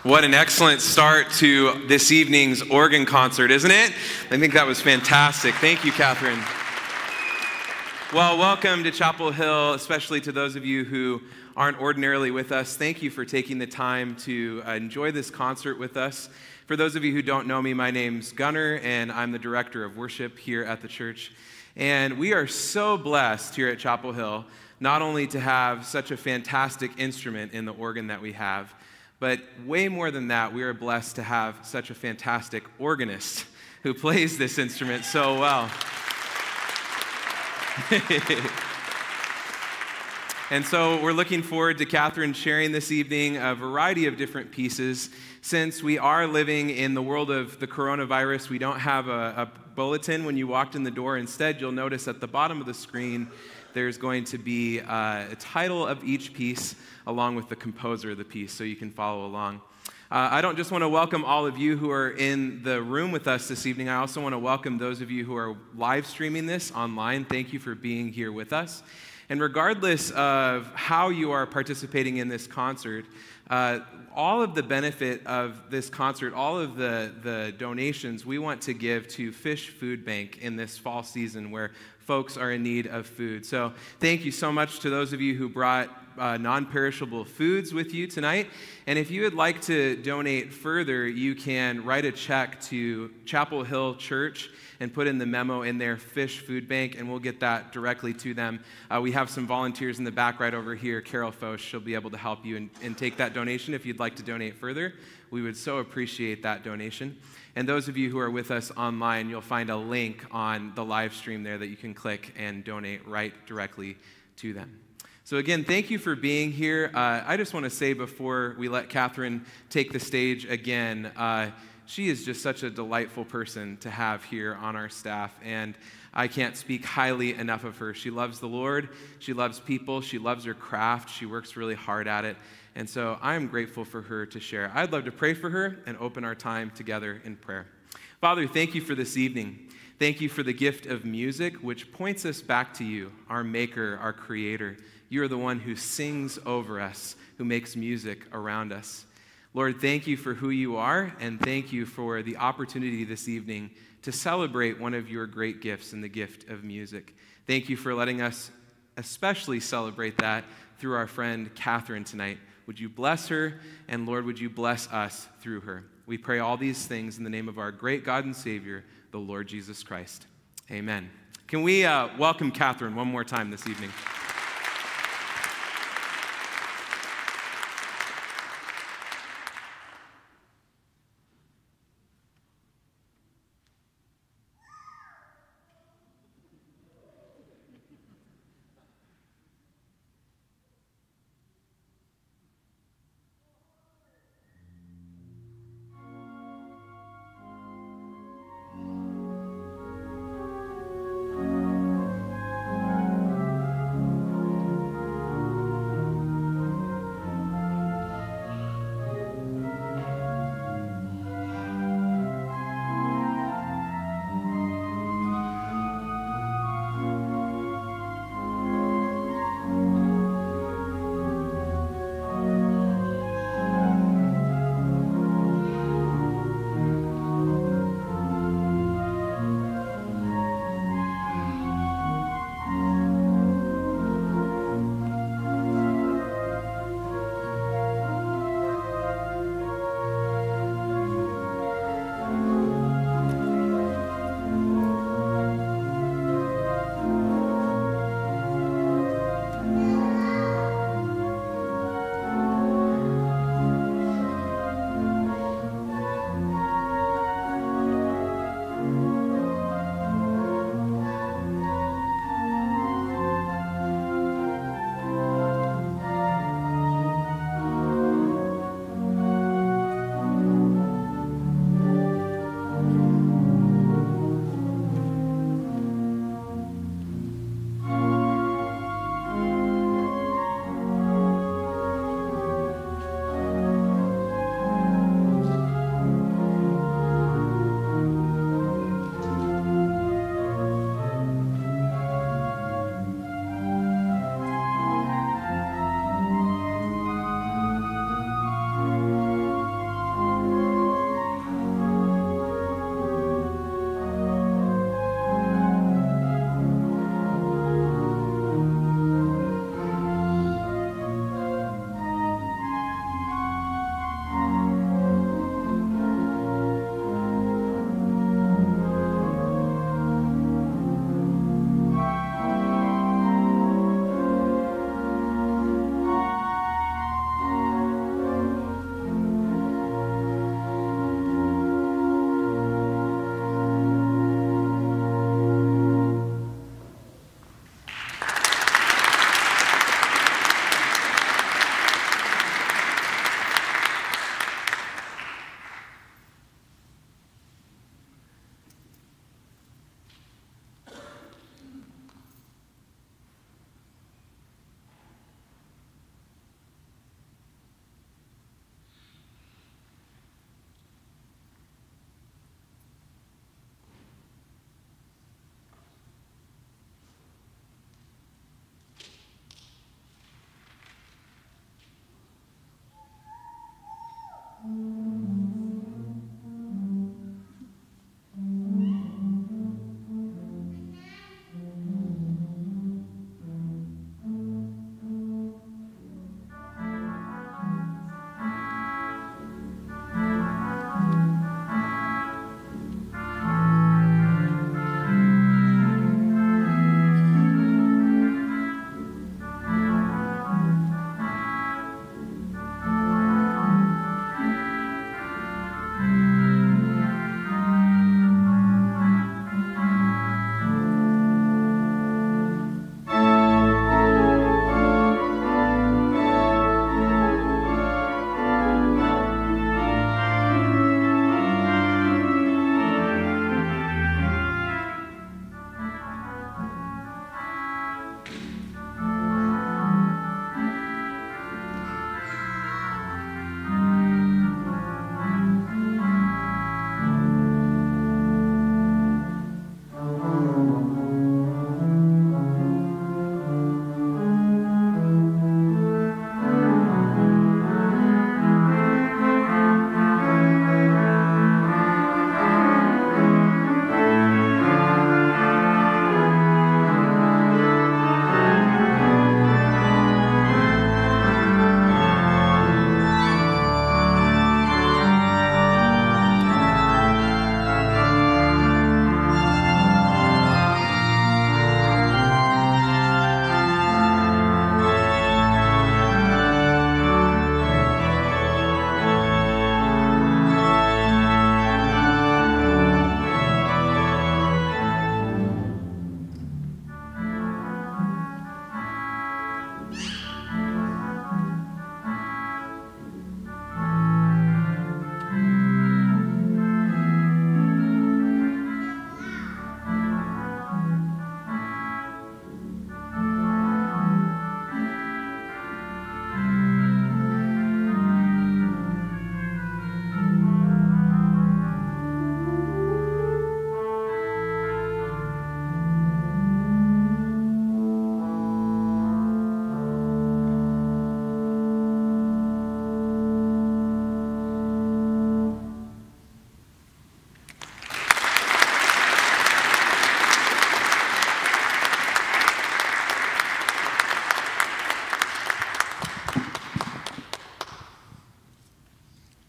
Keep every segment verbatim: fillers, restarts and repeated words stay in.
What an excellent start to this evening's organ concert, isn't it? I think that was fantastic. Thank you, Catherine. Well, welcome to Chapel Hill, especially to those of you who aren't ordinarily with us. Thank you for taking the time to uh, enjoy this concert with us. For those of you who don't know me, my name's Gunnar, and I'm the director of worship here at the church. And we are so blessed here at Chapel Hill, not only to have such a fantastic instrument in the organ that we have, but way more than that, we are blessed to have such a fantastic organist who plays this instrument so well. And so we're looking forward to Catherine sharing this evening a variety of different pieces. Since we are living in the world of the coronavirus, we don't have a, a bulletin when you walked in the door. Instead, you'll notice at the bottom of the screen, there's going to be uh, a title of each piece along with the composer of the piece so you can follow along. Uh, I don't just want to welcome all of you who are in the room with us this evening. I also want to welcome those of you who are live streaming this online. Thank you for being here with us. And regardless of how you are participating in this concert, uh, all of the benefit of this concert, all of the, the donations we want to give to Fish Food Bank in this fall season where folks are in need of food. So thank you so much to those of you who brought uh, non-perishable foods with you tonight. And if you would like to donate further, you can write a check to Chapel Hill Church and put in the memo in their Fish Food Bank, and we'll get that directly to them. Uh, we have some volunteers in the back right over here. Carol Foch, she'll be able to help you and, and take that donation if you'd like to donate further. We would so appreciate that donation. And those of you who are with us online, you'll find a link on the live stream there that you can click and donate right directly to them. So again, thank you for being here. Uh, I just want to say before we let Catherine take the stage again, uh, she is just such a delightful person to have here on our staff, and I can't speak highly enough of her. She loves the Lord, she loves people, she loves her craft, she works really hard at it, and so I'm grateful for her to share. I'd love to pray for her and open our time together in prayer. Father, thank you for this evening. Thank you for the gift of music, which points us back to you, our maker, our creator. You are the one who sings over us, who makes music around us. Lord, thank you for who you are, and thank you for the opportunity this evening to celebrate one of your great gifts in the gift of music. Thank you for letting us especially celebrate that through our friend Catherine tonight. Would you bless her, and Lord, would you bless us through her? We pray all these things in the name of our great God and Savior, the Lord Jesus Christ. Amen. Can we uh, welcome Catherine one more time this evening? Thank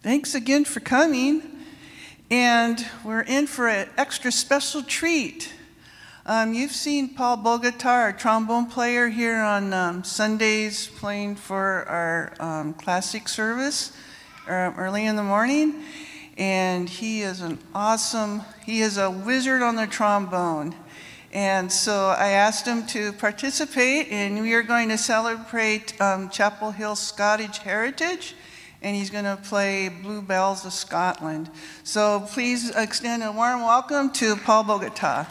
Thanks again for coming. And we're in for an extra special treat. Um, you've seen Paul Bogota, our trombone player, here on um, Sundays playing for our um, classic service uh, early in the morning. And he is an awesome, he is a wizard on the trombone. And so I asked him to participate, and we are going to celebrate um, Chapel Hill Scottish heritage, and he's going to play Bluebells of Scotland. So please extend a warm welcome to Paul Bogota.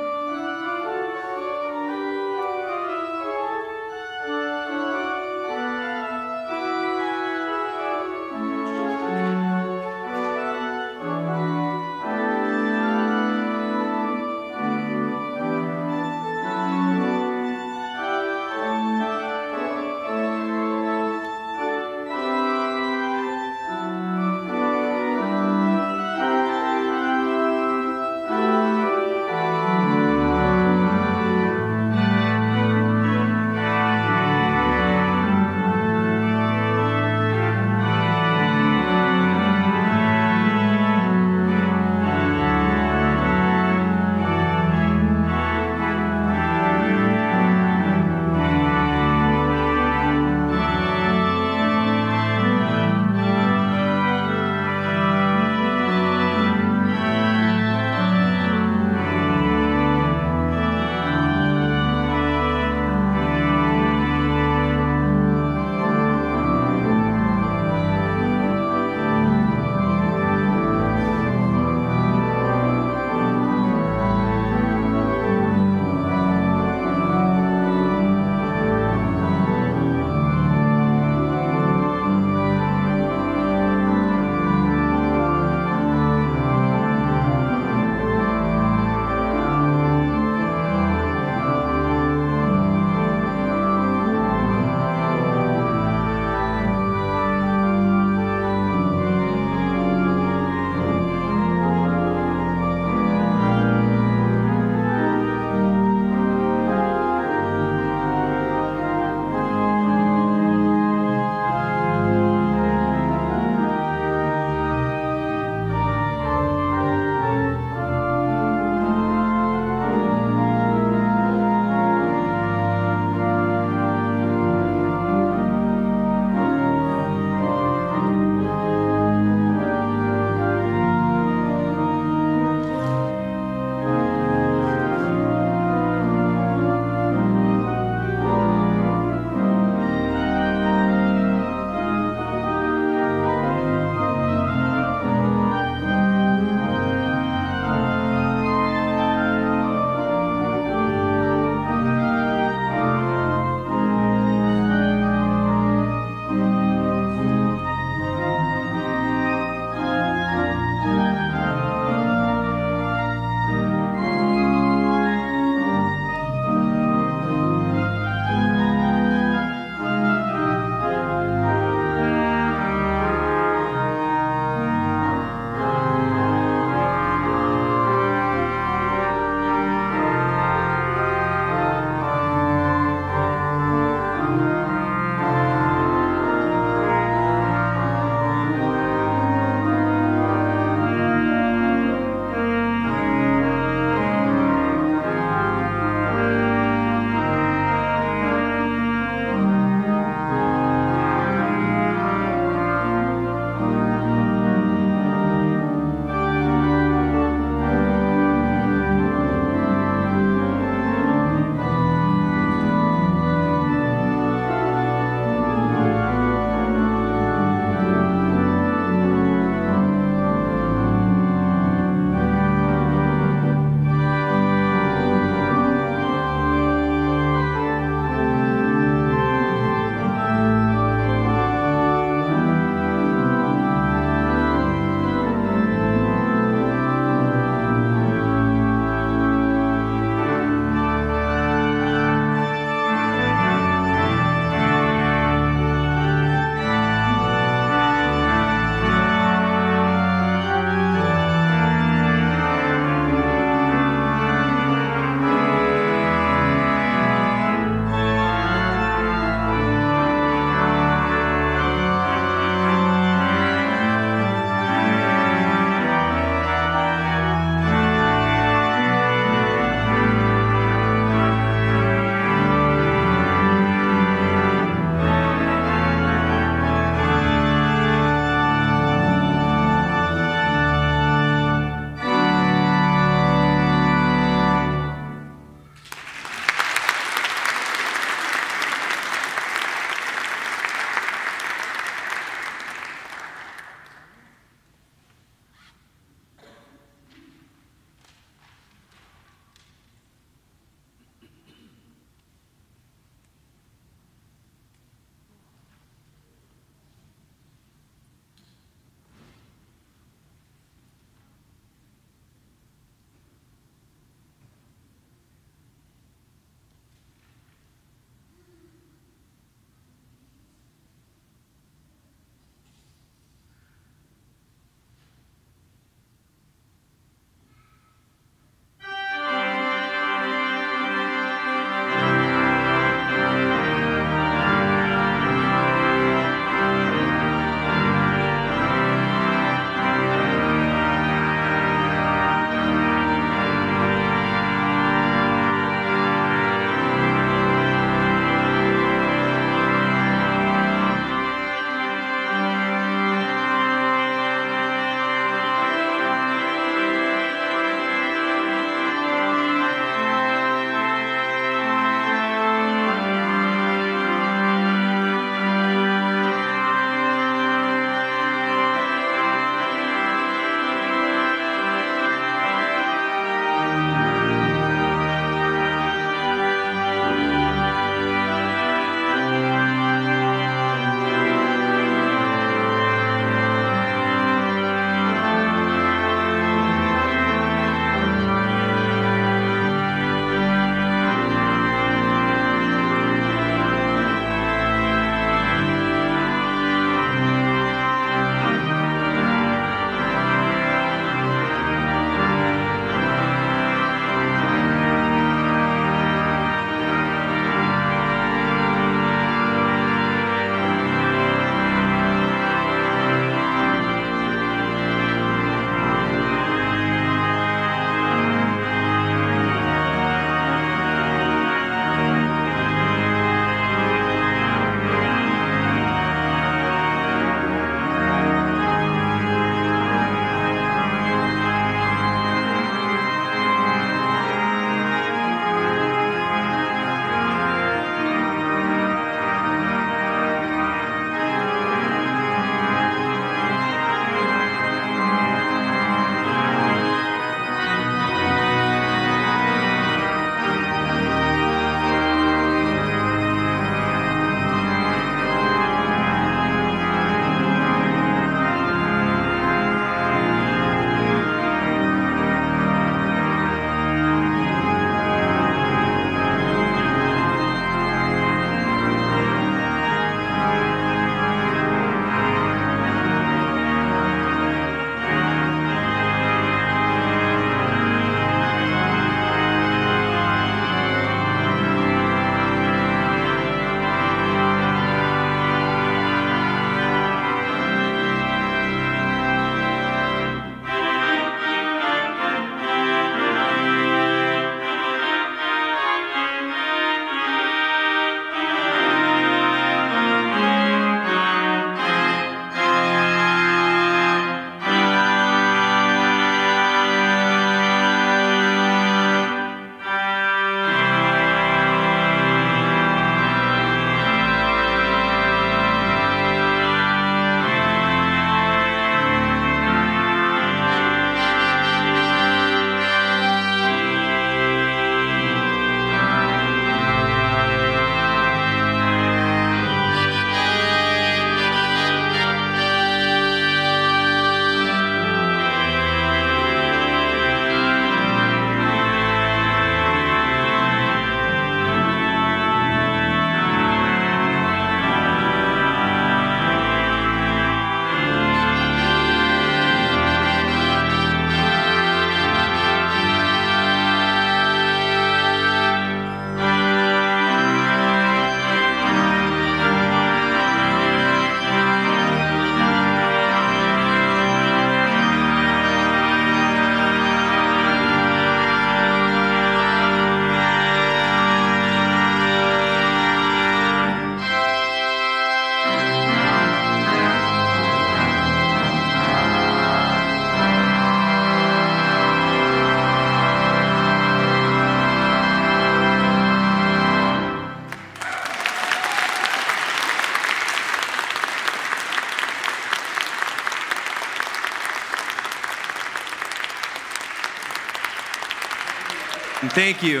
And thank you.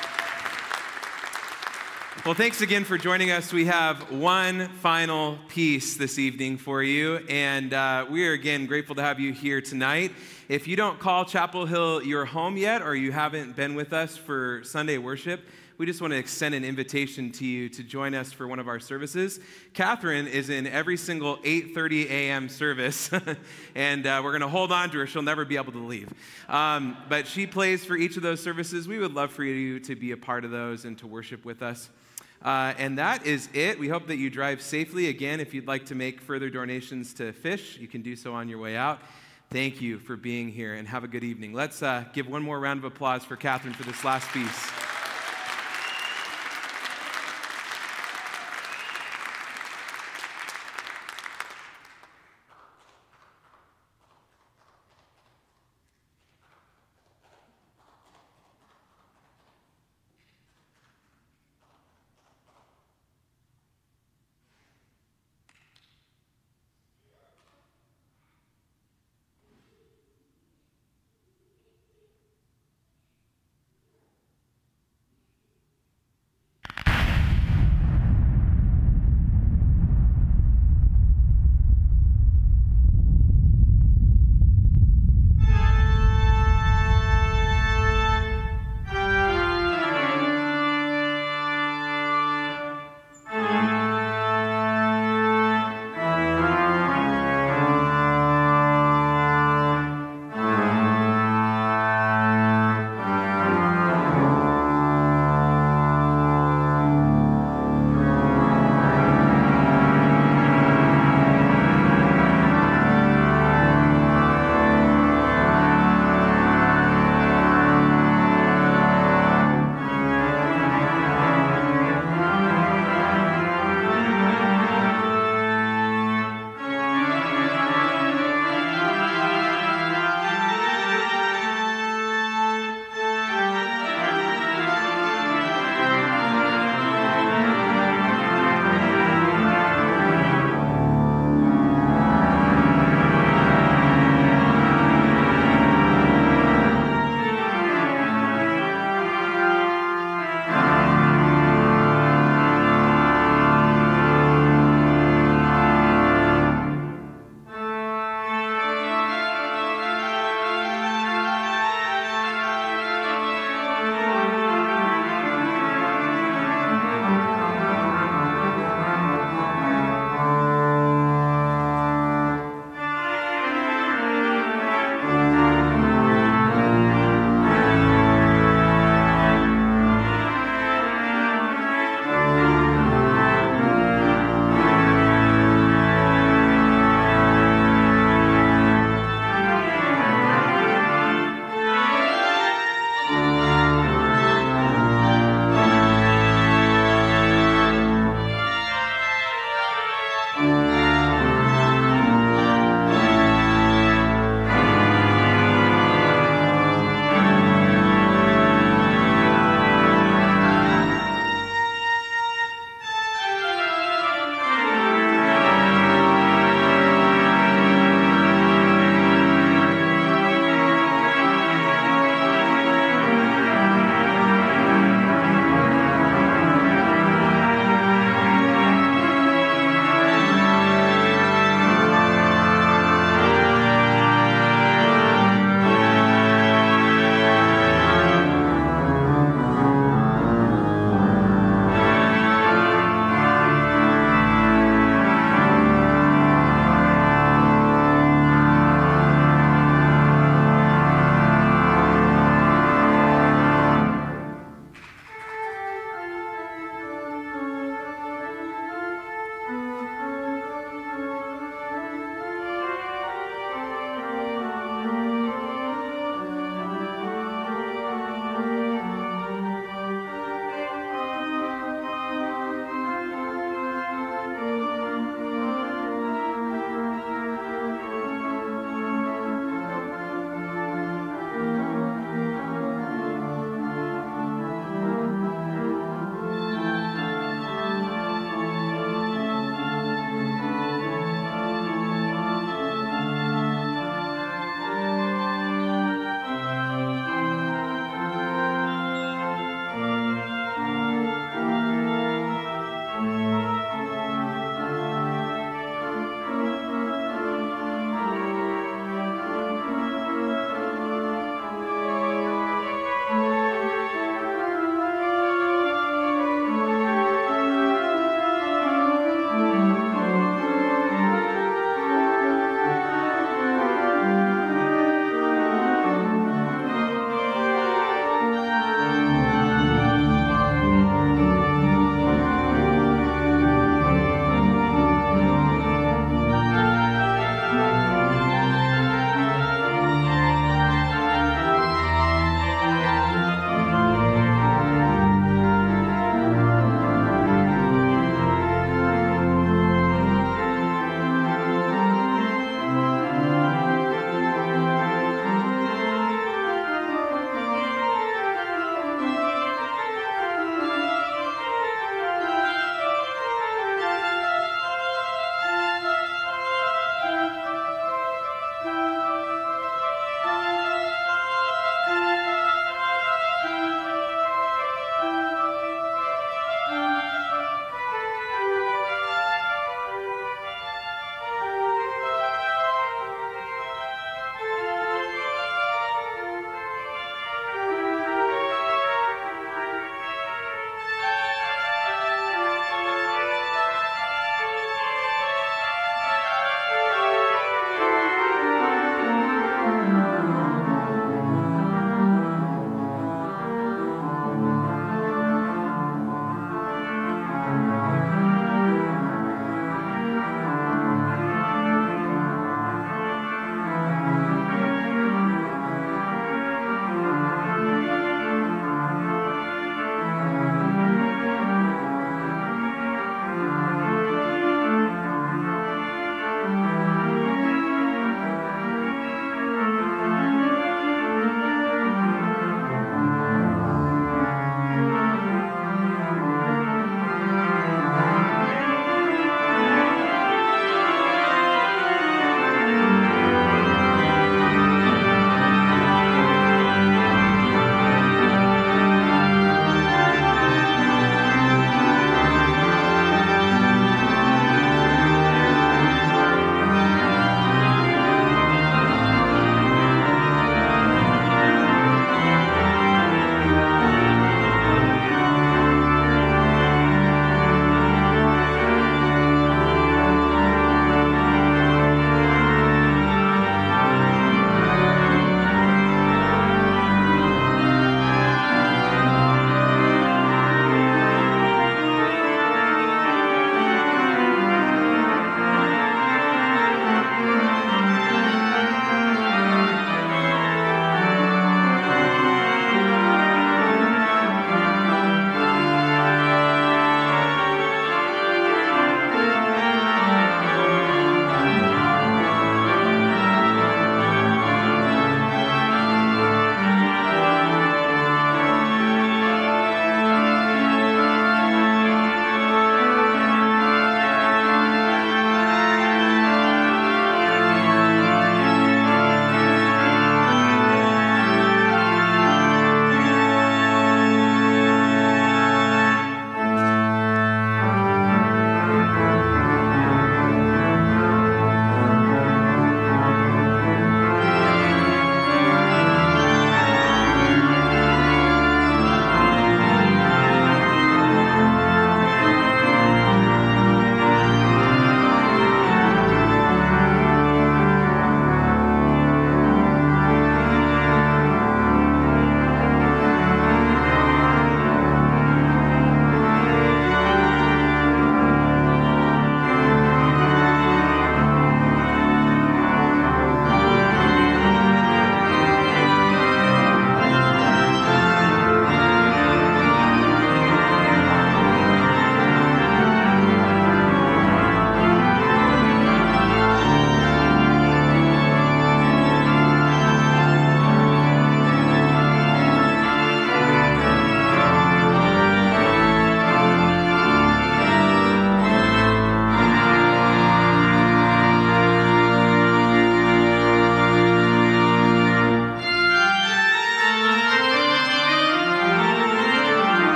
Well, thanks again for joining us. We have one final piece this evening for you, and uh, we are again grateful to have you here tonight. If you don't call Chapel Hill your home yet, or you haven't been with us for Sunday worship, we just want to extend an invitation to you to join us for one of our services. Catherine is in every single eight thirty a.m. service, and uh, we're going to hold on to her. She'll never be able to leave. Um, but she plays for each of those services. We would love for you to be a part of those and to worship with us. Uh, and that is it. We hope that you drive safely. Again, if you'd like to make further donations to Fish, you can do so on your way out. Thank you for being here, and have a good evening. Let's uh, give one more round of applause for Catherine for this last piece.